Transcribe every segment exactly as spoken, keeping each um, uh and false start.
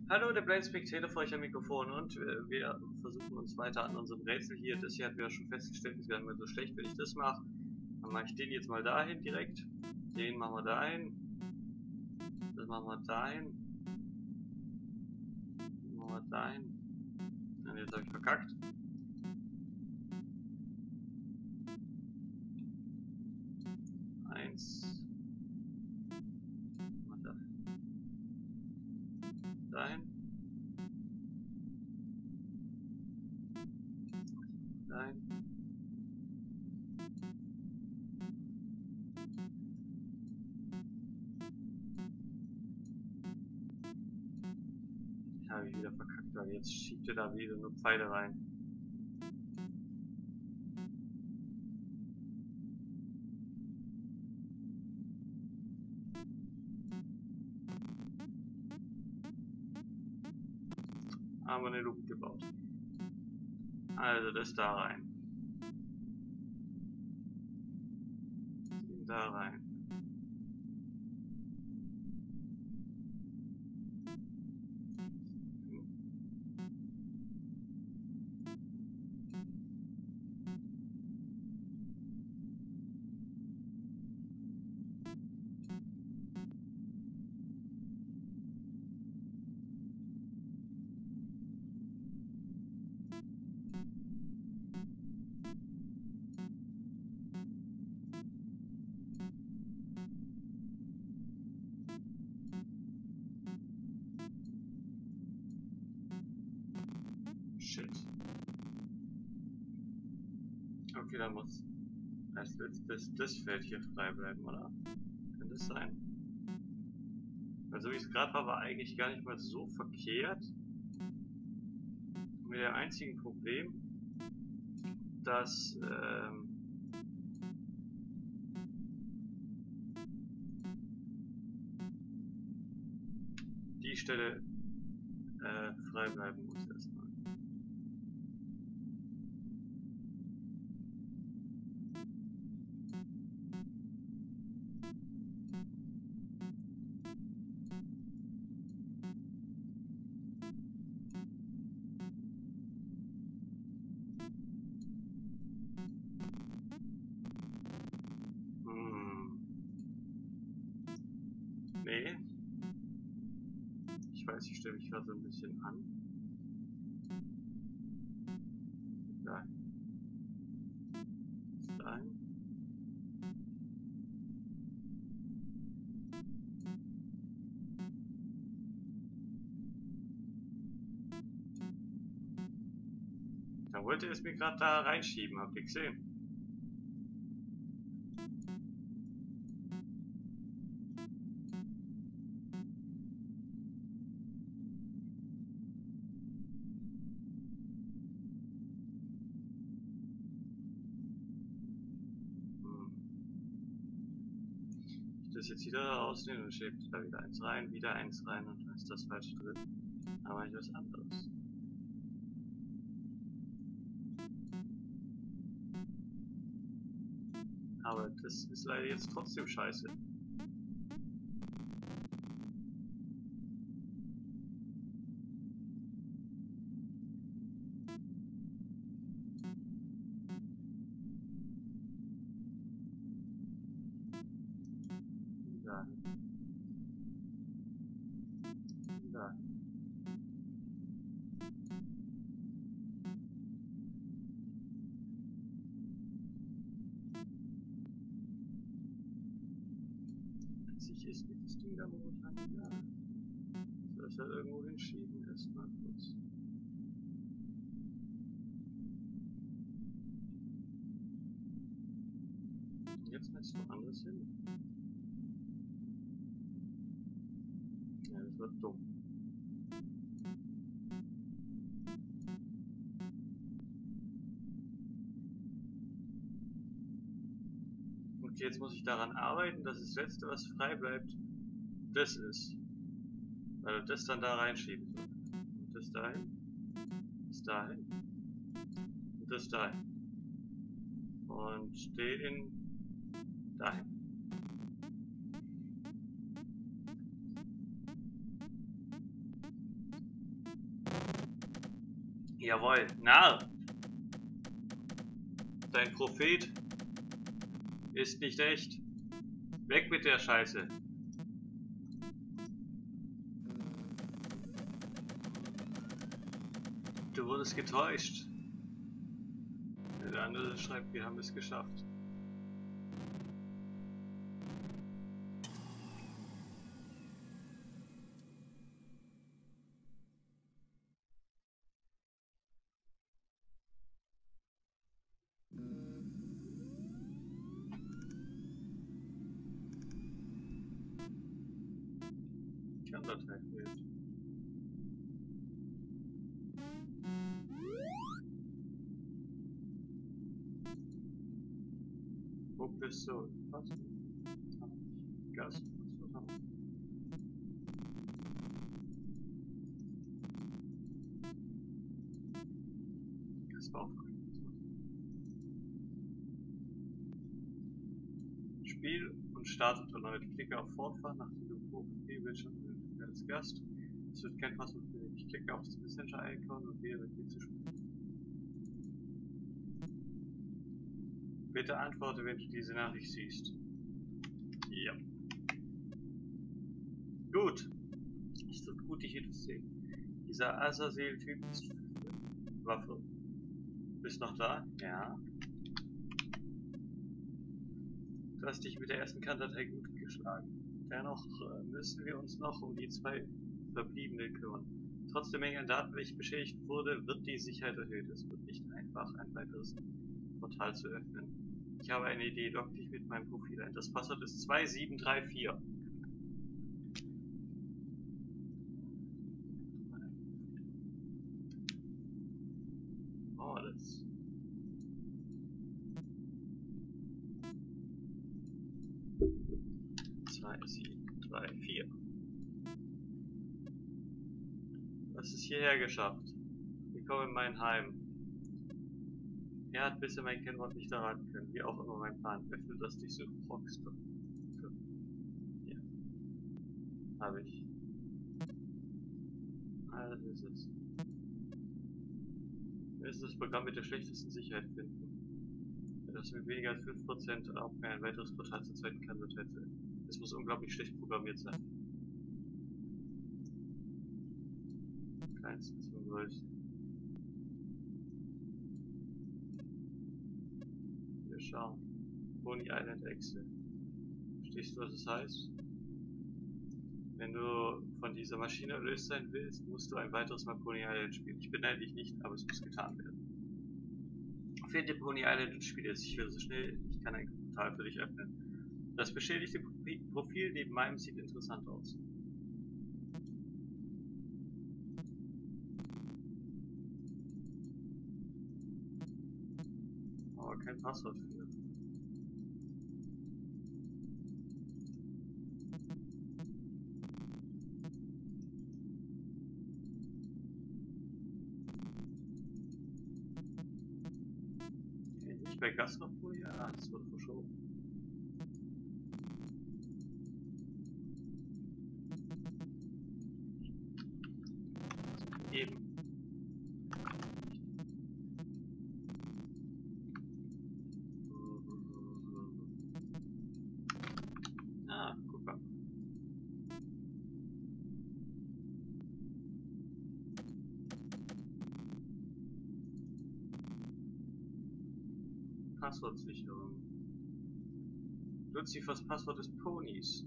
Hallo, der Blind Spectator vor euch am Mikrofon und äh, wir versuchen uns weiter an unserem Rätsel hier. Das hier hatten wir ja schon festgestellt, ist gar nicht mehr so schlecht, wenn ich das mache. Dann mache ich den jetzt mal dahin direkt. Den machen wir dahin. Das machen wir dahin. Den machen wir dahin. Und jetzt habe ich verkackt. Eins. Dahin. Dahin. Habe ich wieder verkackt, weil jetzt schiebt ihr da wieder nur Pfeile rein. Haben wir eine Luke gebaut. Also das da rein. Den da rein. Shit. Okay, dann muss als letztes das Feld hier frei bleiben, oder? Kann das sein? Weil so wie es gerade war, war eigentlich gar nicht mal so verkehrt. Mit dem einzigen Problem, dass ähm, die Stelle äh, frei bleiben muss erstmal. Hm. Nee. Ich weiß, ich stelle mich gerade so ein bisschen an. Dahin. Dahin. Da wollte es mir gerade da reinschieben, habt ihr gesehen? Das jetzt wieder rausnehmen und schiebt da wieder eins rein, wieder eins rein und dann ist das falsch drin. Aber ich was anderes. Aber das ist leider jetzt trotzdem scheiße. Da. Da. Sich ist mir das Ding da momentan egal. Soll es halt irgendwo hinschieben erstmal kurz. Und jetzt möchtest du woanders hin. Ja, das wird dumm. Okay, jetzt muss ich daran arbeiten, dass das letzte, was frei bleibt, das ist. Weil das dann da reinschieben soll. Und das dahin. Das dahin. Und das dahin. Und den dahin. Jawohl, Narr! Dein Prophet ist nicht echt. Weg mit der Scheiße. Du wurdest getäuscht. Der andere schreibt, wir haben es geschafft. Datei fehlt. Wo bist du? Was? Gas. Das war auch Spiel und startet erneut. Klicke auf Fortfahren, nachdem du Profilbildschirm als Gast. Es wird kein Passwort für dich. Ich klicke auf das Messenger-Icon und wähle mit dir zu spielen. Bitte antworte, wenn du diese Nachricht siehst. Ja. Gut. Es tut gut, dich hier zu sehen. Dieser Azazel-Typ ist Waffe. Bist noch da? Ja. Du hast dich mit der ersten Kerndatei gut geschlagen. Dennoch äh, müssen wir uns noch um die zwei verbliebenen kümmern. Trotz der Menge an Daten, welche beschädigt wurde, wird die Sicherheit erhöht. Es wird nicht einfach, ein weiteres Portal zu öffnen. Ich habe eine Idee, log dich mit meinem Profil ein. Das Passwort ist zwei sieben drei vier. Oh, das... zwei sieben drei vier. Du hast es hierher geschafft. Willkommen in mein Heim. Er hat bisher mein Kennwort nicht erraten können. Wie auch immer mein Plan. Öffne das Durchsuchungsbox. Hier. Habe ich. Ah, das ist es. Wir müssen das Programm mit der schlechtesten Sicherheit finden. Das mit weniger als fünf Prozent erlaubt mir ein weiteres Portal zur zweiten Kerndatei zu öffnen. Es muss unglaublich schlecht programmiert sein. Kleinsten zum größten. Wir schauen. Pony Island Excel. Verstehst du, was es heißt? Wenn du von dieser Maschine erlöst sein willst, musst du ein weiteres Mal Pony Island spielen. Ich beneide dich nicht, aber es muss getan werden. Finde Pony Island und spiele es. Ich will so schnell, ich kann ein Portal für dich öffnen. Das beschädigte Profil neben meinem sieht interessant aus. Aber kein Passwort für. Nicht bei Gas noch wohl? Ja, das wurde verschoben. Eben. Ah, guck mal. Passwortsicherung. Lucifers Passwort ist Ponys.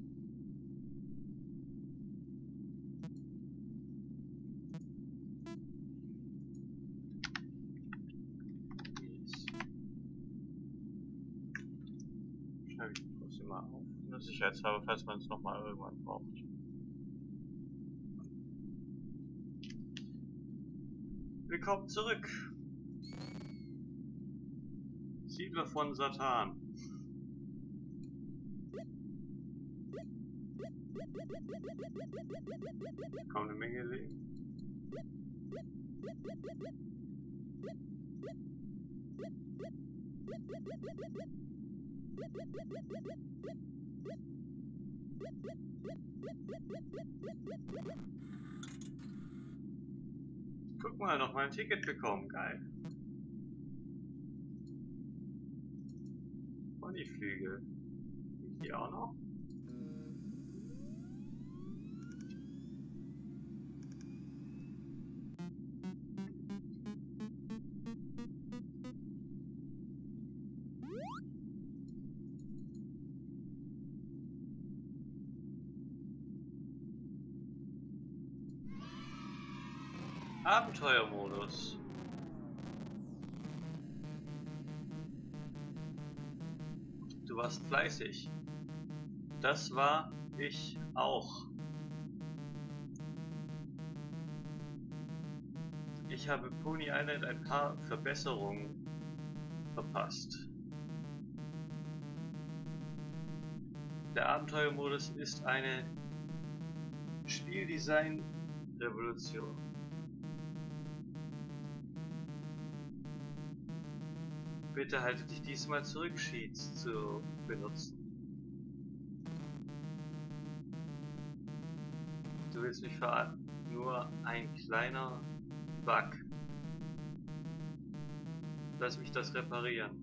Schreibe ich trotzdem mal auf. Nur sicherheitshalber, falls man es nochmal irgendwann braucht. Willkommen zurück. Siedler von Satan. Kaum eine Menge Leben. Guck mal, noch mal ein Ticket bekommen, geil. Und die Flügel. Die auch noch? Abenteuermodus. Du warst fleißig. Das war ich auch. Ich habe Pony Island ein paar Verbesserungen verpasst. Der Abenteuermodus ist eine Spieldesign-Revolution. Bitte halte dich diesmal zurück, Sheets zu benutzen. Du willst mich verraten? Nur ein kleiner Bug. Lass mich das reparieren.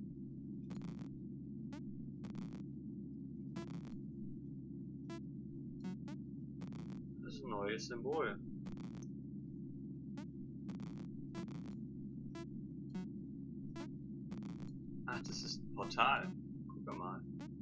Das ist ein neues Symbol. Ach, das ist ein Portal. Guck mal.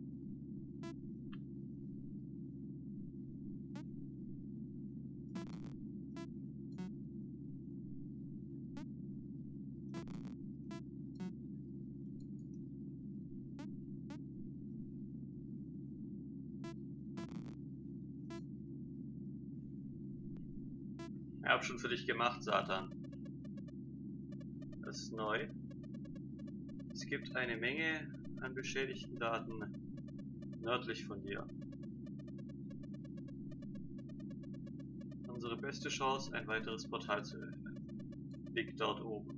Ich hab schon für dich gemacht, Satan. Das ist neu. Es gibt eine Menge an beschädigten Daten nördlich von dir. Unsere beste Chance, ein weiteres Portal zu öffnen, liegt dort oben.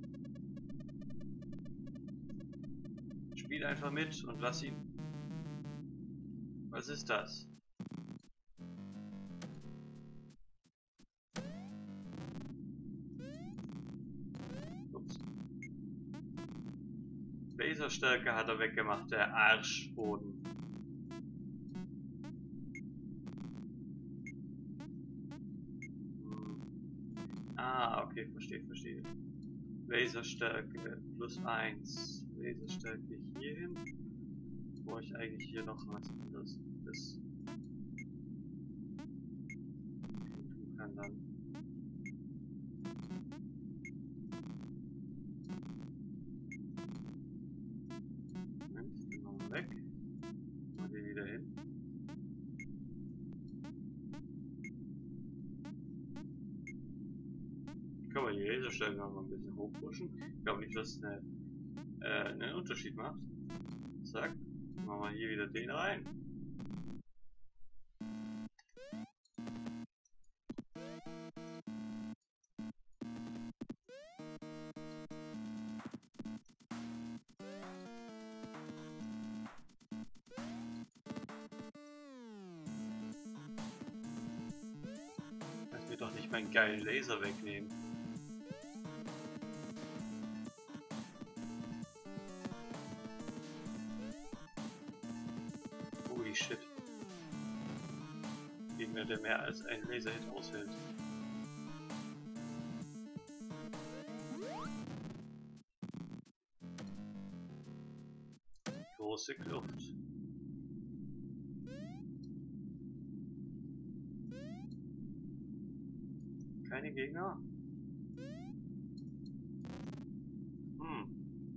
Spiel einfach mit und lass ihn. Was ist das? Ups. Laserstärke hat er weggemacht, der Arschboden. Hm. Ah, okay, verstehe, verstehe. Laserstärke plus eins. Laserstärke hier hin. Wo ich eigentlich hier noch was anderes das tun kann dann. Moment, den machen wir weg. Machen wir den wieder hin. Kann man die Laserstärke noch mal ein bisschen hochpushen. Ich glaube nicht, dass es eine, äh, einen Unterschied macht. Zack. Machen wir hier wieder den rein. Lass mir doch nicht meinen geilen Laser wegnehmen. Holy shit. Gegner, der mehr als ein Laserhit aushält. Große Kluft. Keine Gegner? Hm.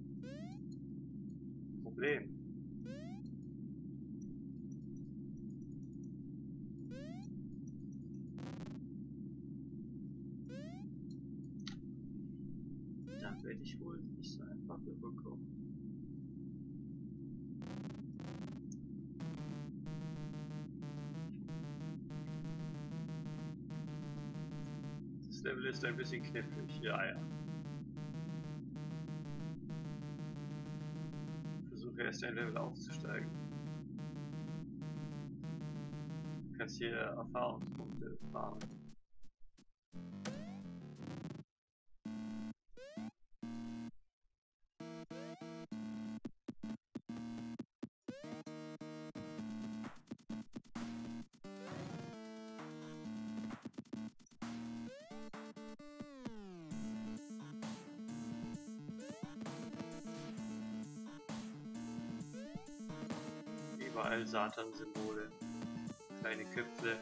Problem. Da werde ich wohl nicht so einfach rüberkommen. Das Level ist ein bisschen knifflig, ja, ja. Versuche erst ein Level aufzusteigen. Du kannst hier Erfahrungspunkte farmen. Überall Satan-Symbole. Kleine Köpfe.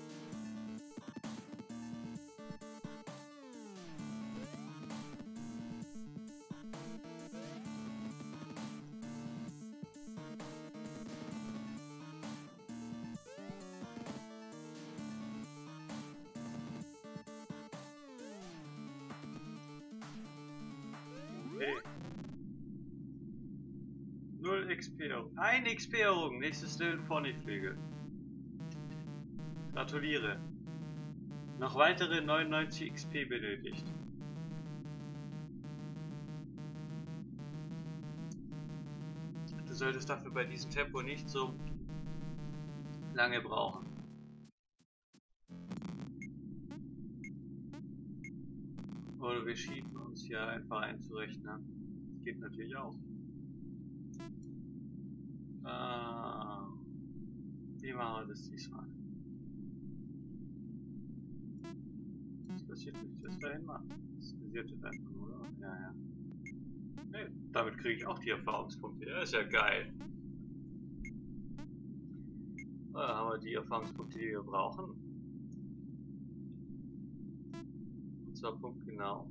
Okay. null X P. ein X P errungen. Nächstes Level Ponyflügel. Gratuliere. Noch weitere neunundneunzig X P benötigt. Du solltest dafür bei diesem Tempo nicht so lange brauchen. Oder wir schieben uns hier einfach einzurechnen. Das geht natürlich auch. Äh, wie machen wir das diesmal? Das passiert nicht, das dahin machen. Das passiert jetzt einfach nur, oder? Ja, ja. Nee, damit kriege ich auch die Erfahrungspunkte. Ja, ist ja geil. Da haben wir die Erfahrungspunkte, die wir brauchen. Und zwar punktgenau.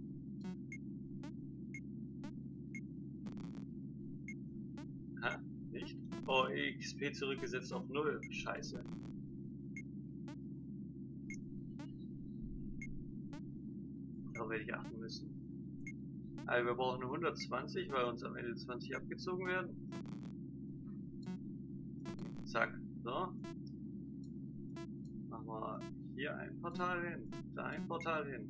Hä? Nicht? Oh, X P zurückgesetzt auf null. Scheiße. Darauf werde ich achten müssen. Also wir brauchen hundertzwanzig, weil uns am Ende zwanzig abgezogen werden. Zack. So. Machen wir hier ein Portal hin. Da ein Portal hin.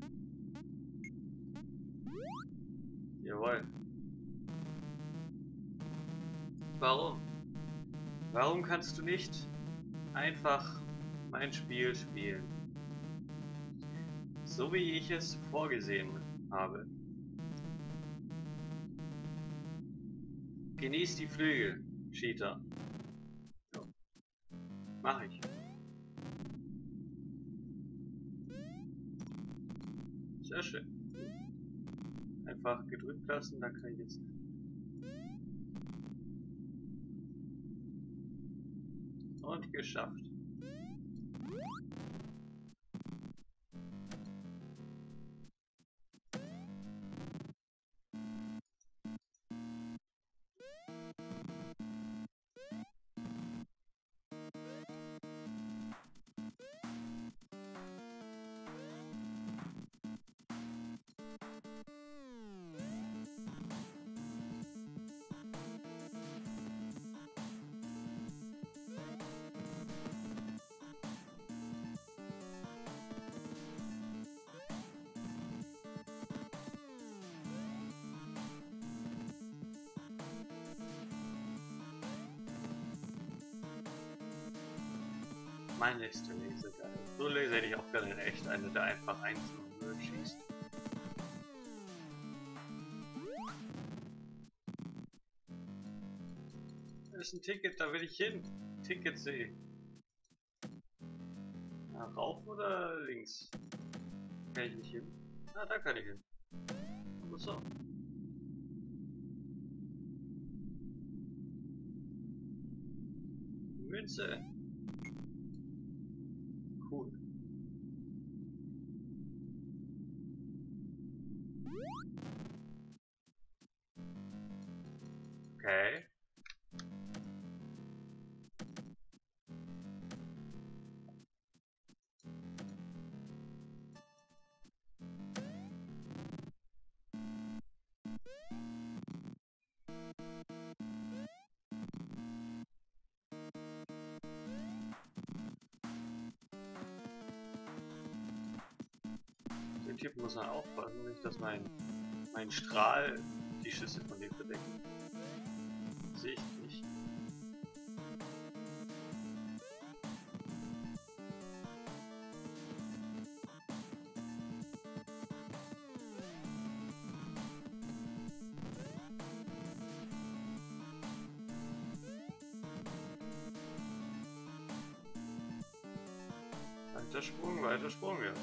Jawohl. Warum? Warum kannst du nicht einfach mein Spiel spielen? So wie ich es vorgesehen habe. Genieß die Flügel, Cheater. So. Mach ich. Sehr schön. Einfach gedrückt lassen, da kann ich jetzt. Und geschafft. Mein nächster Laser, geil. So Laser hätte ich auch gerne in echt, eine, der einfach eins und null schießt. Das ist ein Ticket, da will ich hin. Ticket sehen. Ja, rauf oder links? Kann ich nicht hin? Ah, da kann ich hin. Aber so. Münze. Cool. Okay. Den Typ muss man aufpassen, nicht dass mein, mein Strahl die Schüsse von dem verdecken. Sehe ich nicht. Weiter Sprung, weiter Sprung, ja.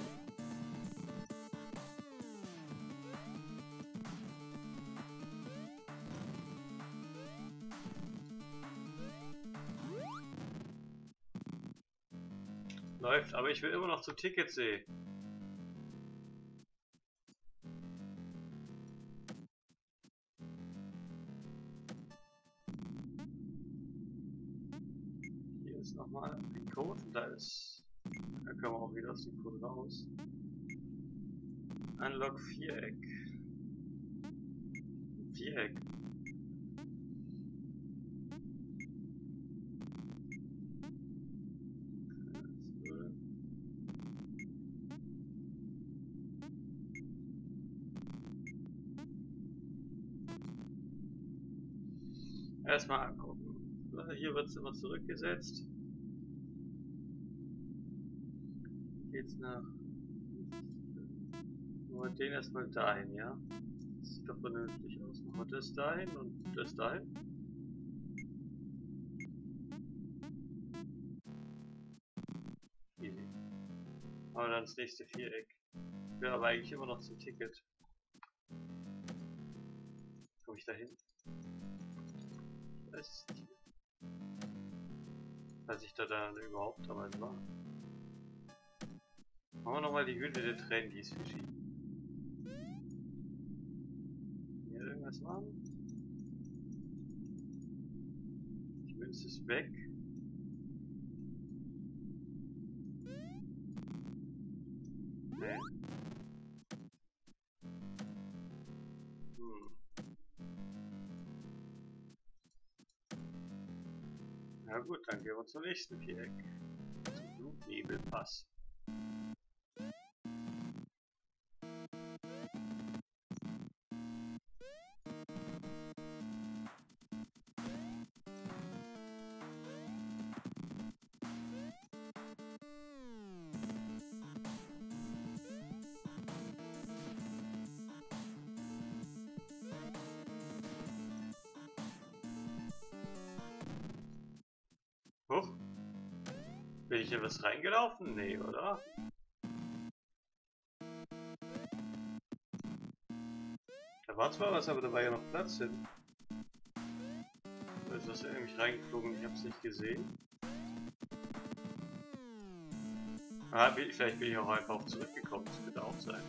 Läuft, aber ich will immer noch zum Ticketsee. Hier ist nochmal ein Code und da ist. Da können wir auch wieder aus dem Code raus. Unlock Viereck. Viereck. Erstmal angucken. Hier wird es immer zurückgesetzt. Geht's nach. Machen wir den erstmal dahin, ja? Das sieht doch vernünftig aus. Machen wir das dahin und das dahin. Easy. Aber dann das nächste Viereck. Ich will aber eigentlich immer noch zum Ticket. Komme ich da hin? Ich weiß es nicht. Als ich da dann überhaupt damals war. Machen wir nochmal die Hülle der Tränen, die ist verschieden. Hier irgendwas machen? Die Münze ist weg. Nee. Hm. Na gut, dann gehen wir zum nächsten Viereck. Zum Blutnebelpass. Huch. Bin ich hier was reingelaufen? Nee, oder? Da war zwar was, aber da war ja noch Platz hin. Da ist das irgendwie reingeflogen, ich hab's nicht gesehen. Ah, vielleicht bin ich auch einfach zurückgekommen, das könnte auch sein.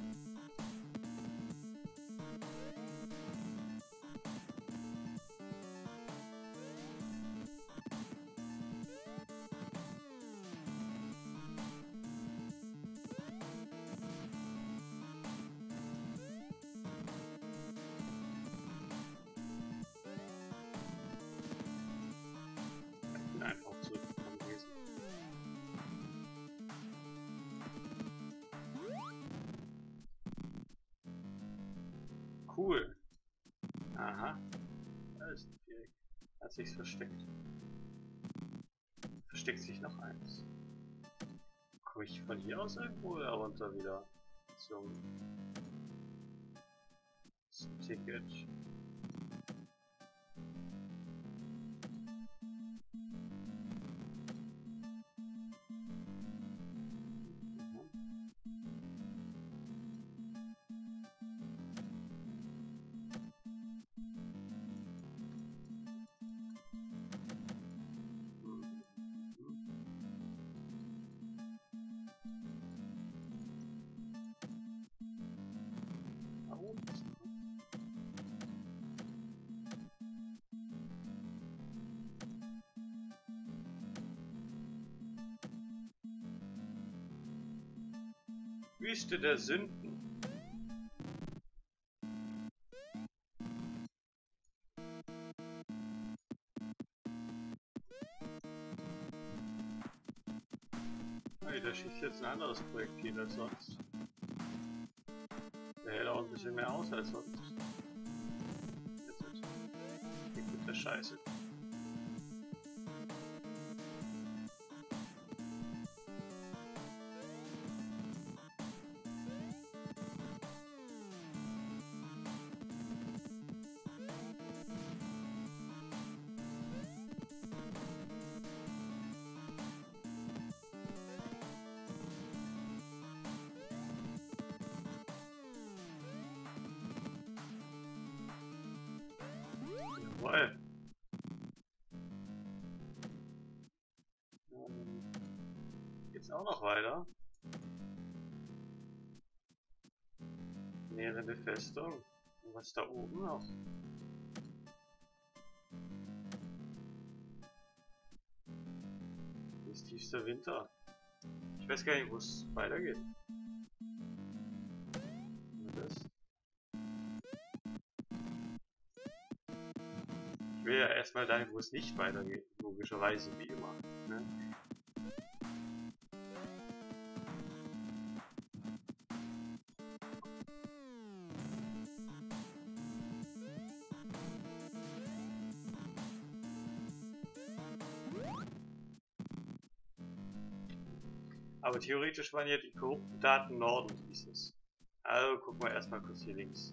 Einfach zurückgekommen gewesen. Cool. Aha. Da ist ein Viereck. Hat sich's versteckt. Versteckt sich noch eins. Komme ich von hier aus irgendwo oder runter wieder zum, zum Ticket? Wüste der Sünden. Hey, da schießt jetzt ein anderes Projektil als sonst. Der hält auch ein bisschen mehr aus als sonst. Jetzt ist es mit der Scheiße. Jawohl. Jetzt noch weiter. Nährende Festung. Und was da oben noch? Hier ist tiefster Winter. Ich weiß gar nicht, wo es weitergeht. Das? Ich will ja erstmal dahin, wo es nicht weitergeht. Logischerweise, wie immer. Ne? Aber theoretisch waren ja die korrupten Daten Norden, hieß es. Also gucken wir erstmal kurz hier links.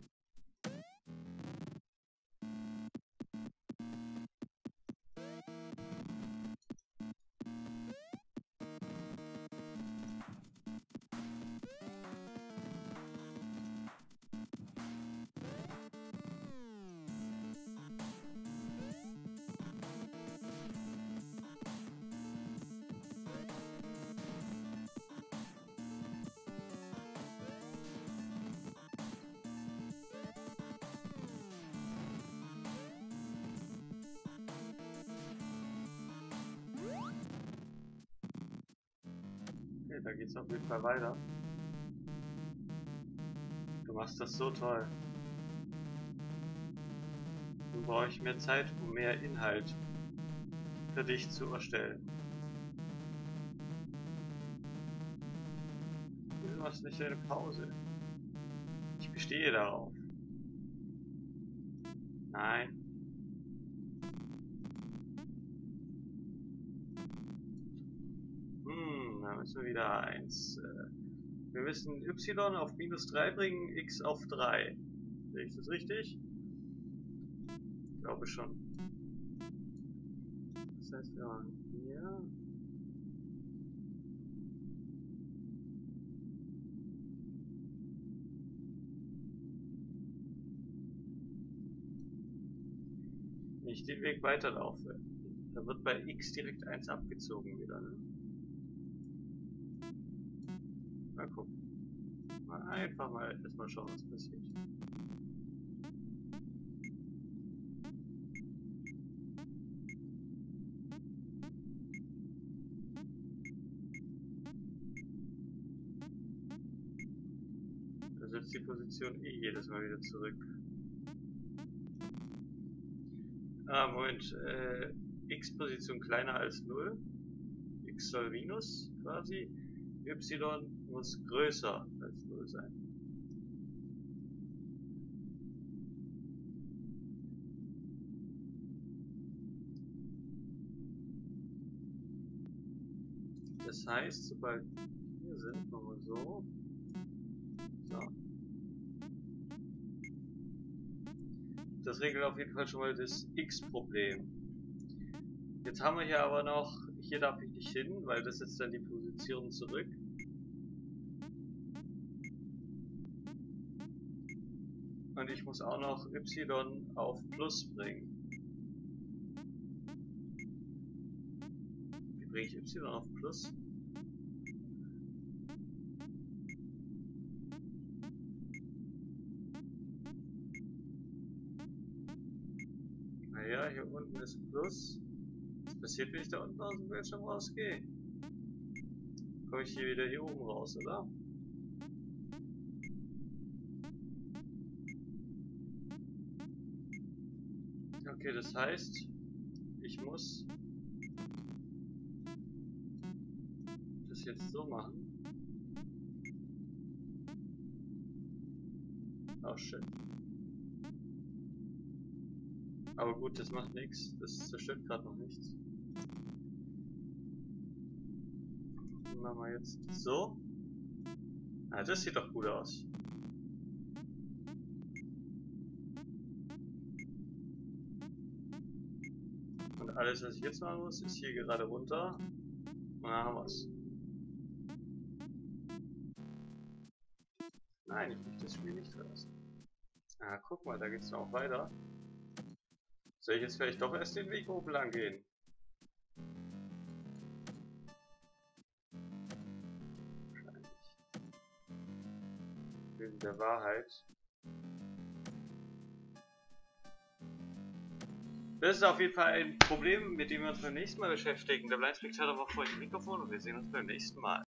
Okay, da geht's auf jeden Fall weiter. Du machst das so toll. Nun brauche ich mehr Zeit, um mehr Inhalt für dich zu erstellen. Du machst nicht eine Pause. Ich bestehe darauf. Nein. Hm, da müssen wir wieder eins. Wir müssen y auf minus drei bringen, x auf drei. Sehe ich das richtig? Ich glaube schon. Das heißt, wir haben hier. Wenn ich den Weg weiterlaufe, dann wird bei x direkt eins abgezogen wieder, ne? Mal gucken. Mal einfach mal erstmal schauen, was passiert. Da setzt die Position eh jedes Mal wieder zurück. Ah, Moment. Äh, x-Position kleiner als null. X soll minus quasi. Y muss größer als null sein. Das heißt, sobald wir hier sind, machen wir so. So. Das regelt auf jeden Fall schon mal das x-Problem. Jetzt haben wir hier aber noch, hier darf ich nicht hin, weil das setzt dann die Position zurück. Und ich muss auch noch y auf plus bringen. Wie bringe ich y auf plus? Naja, hier unten ist plus. Was passiert, wenn ich da unten aus dem Bildschirm rausgehe? Komme ich hier wieder hier oben raus, oder? Okay, das heißt, ich muss das jetzt so machen. Oh shit. Aber gut, das macht nichts. Das zerstört gerade noch nichts. Dann machen wir jetzt so. Ah, das sieht doch gut aus. Und alles, was ich jetzt machen muss, ist hier gerade runter. Und dann haben wir es. Nein, ich möchte das Spiel nicht verlassen. Ah, guck mal, da geht's noch weiter. Soll ich jetzt vielleicht doch erst den Weg oben lang gehen? der Wahrheit. Das ist auf jeden Fall ein Problem, mit dem wir uns beim nächsten Mal beschäftigen. Der Blindspectator war vor dem Mikrofon und wir sehen uns beim nächsten Mal.